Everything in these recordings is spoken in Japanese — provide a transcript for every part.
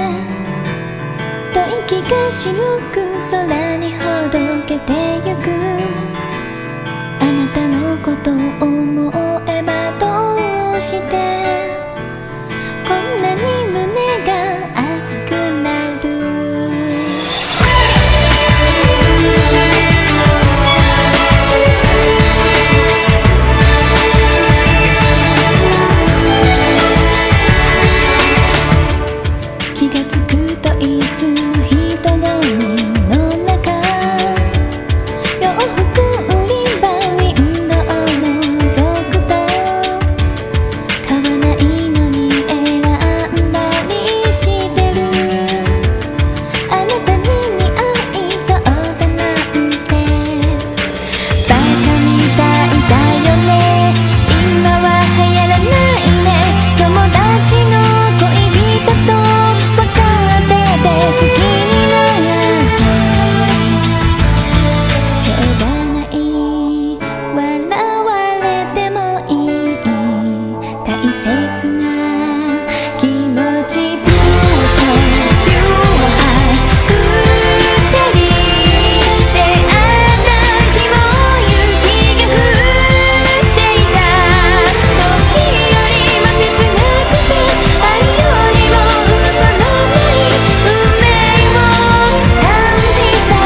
吐息が白く空にほどけてゆく。あなたのことを思えばどうしてこんなに胸が熱くなる。気がつくといつも人混みの中、洋服売り場ウィンドウを覗くと、買わないのに選んだりしてる。あなたに似合いそうだなんてバカみたいだよね。今は流行らないね。友達の恋人と分かってて好きになってしょうがない。笑われてもいい大切な気持ち。ピュアストピュアハイ二人出会った日も雪が降っていた。恋よりも切なくて愛よりも嘘のない運命を感じた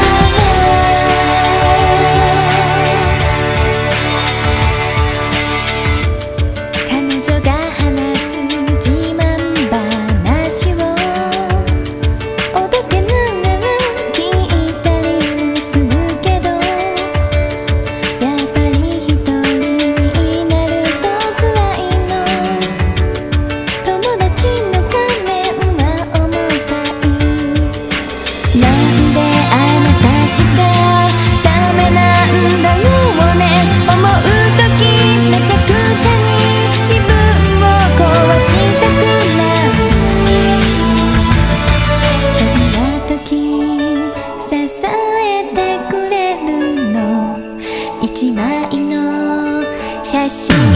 彼女が話す自慢話をおどけながら聞いたりもするけど、やっぱり一人になると辛いの。友達の仮面は重たい。なんであなたしかダメなんだろうね。思うときめちゃくちゃに自分を壊したくなる。そんなとき支えてくれるの一枚の写真。